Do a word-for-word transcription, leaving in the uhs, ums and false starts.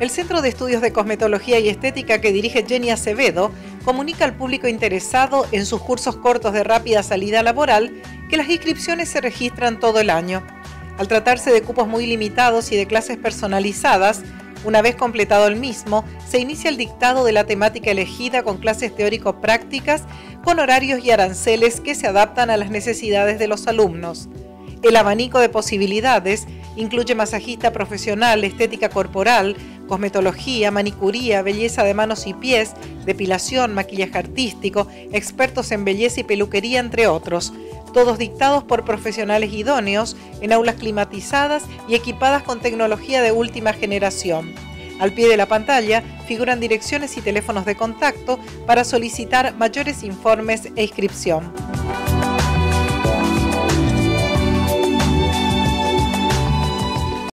El Centro de Estudios de Cosmetología y Estética que dirige Jenny Acevedo comunica al público interesado en sus cursos cortos de rápida salida laboral que las inscripciones se registran todo el año. Al tratarse de cupos muy limitados y de clases personalizadas, una vez completado el mismo, se inicia el dictado de la temática elegida con clases teórico-prácticas con horarios y aranceles que se adaptan a las necesidades de los alumnos. El abanico de posibilidades incluye masajista profesional, estética corporal, cosmetología, manicuría, belleza de manos y pies, depilación, maquillaje artístico, expertos en belleza y peluquería, entre otros. Todos dictados por profesionales idóneos en aulas climatizadas y equipadas con tecnología de última generación. Al pie de la pantalla figuran direcciones y teléfonos de contacto para solicitar mayores informes e inscripción.